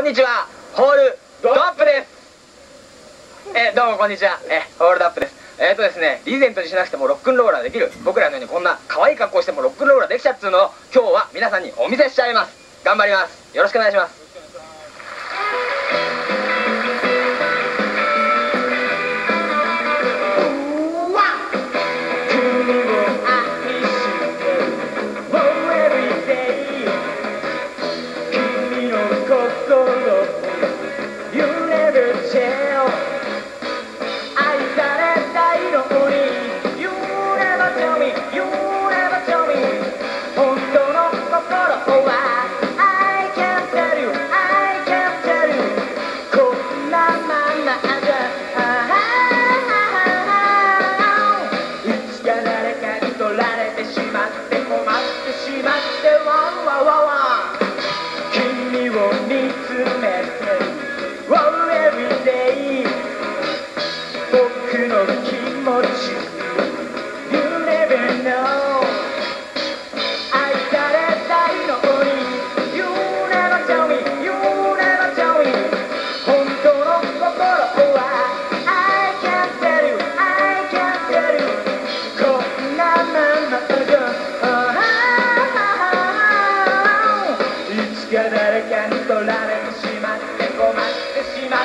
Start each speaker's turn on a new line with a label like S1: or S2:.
S1: こんにちは、ホールドアップです。どうもこんにちは、ホールドアップです。ですね、リーゼントにしなくてもロックンローラーできる、僕らのようにこんな可愛い格好してもロックンローラーできちゃうっつうのを今日は皆さんにお見せしちゃいます。頑張ります。よろしくお願いします。誰かに取られてしまって困ってしま